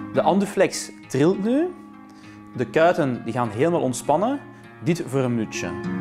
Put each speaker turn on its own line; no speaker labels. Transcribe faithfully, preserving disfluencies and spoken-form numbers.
De anduflex trilt nu. De kuiten die gaan helemaal ontspannen. Dit voor een minuutje.